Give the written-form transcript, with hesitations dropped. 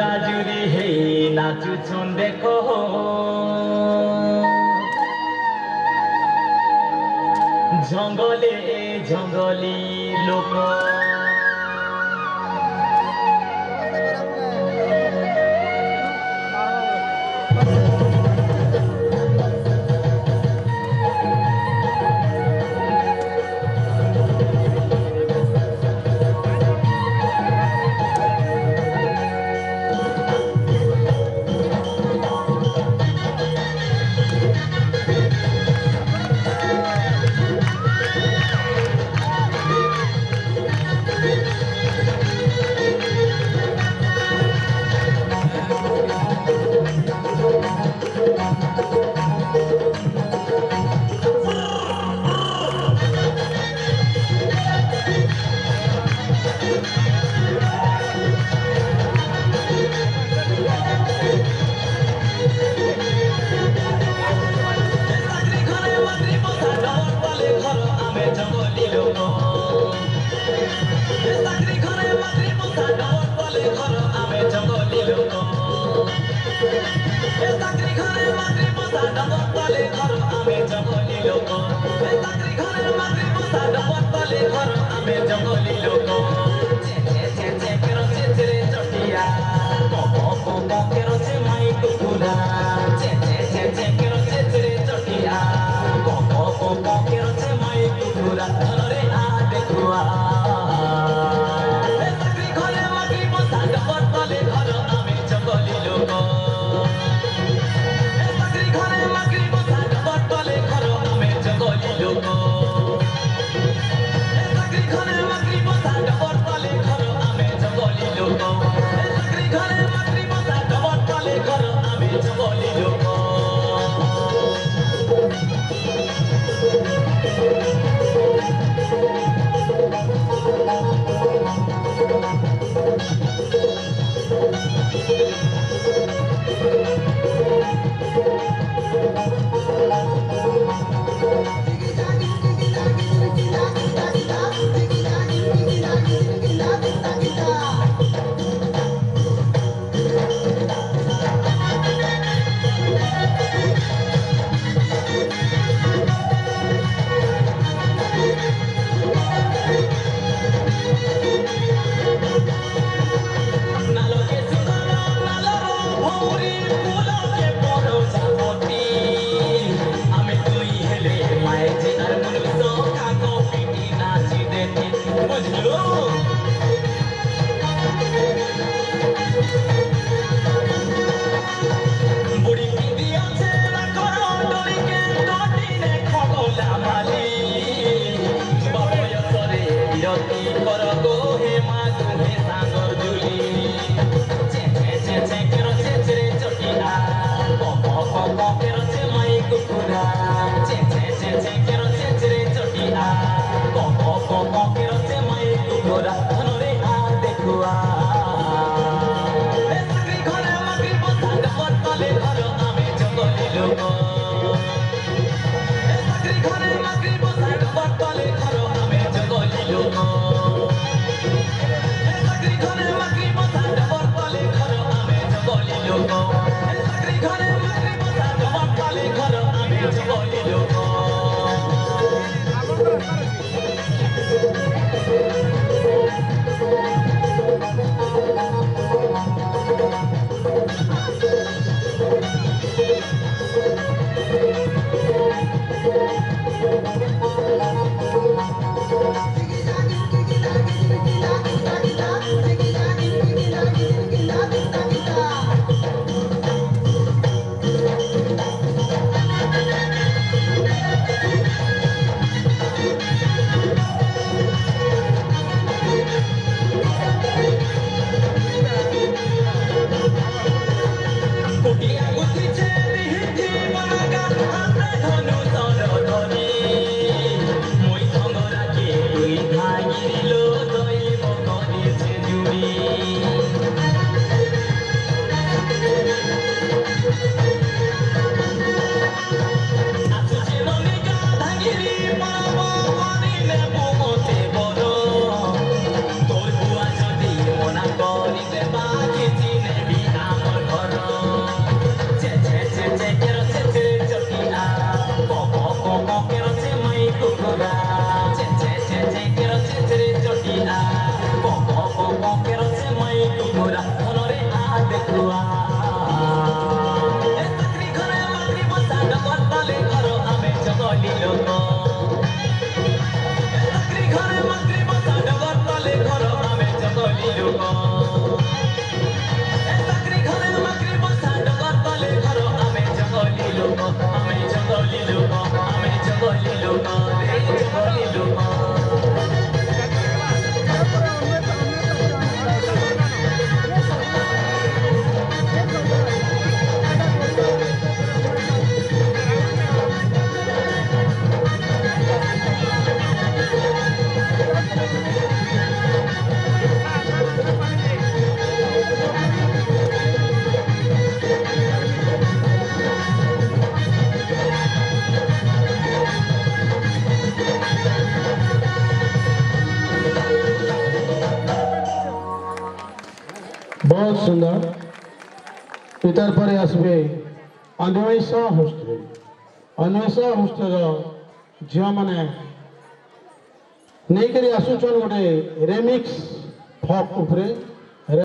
জুড়ি হে নাচুছন দেখো জঙ্গলে জঙ্গলি লোক জঙ্গলি লোক চটিয়া কেরোছে মাই কুকুরা চটিয়া কেরোছে মাই কুকুরা রে আ দেখুয়া देखुआ ए तकरी घरे मातृ बसा डगर तले घर आमे जगली लोक ए तकरी घरे मातृ बसा डगर तले घर आमे जगली लोक ए तकरी घरे मातृ बसा डगर तले घर आमे जगली लोक आमे जगली लोक आमे जगली लोक रे जगली लोक बहुत सुंदर इतर पर आसबे अन्वेषा होस्टेल झील मैंने नहीं करी आसुचन गोटे रेमिक्स फॉक उपरे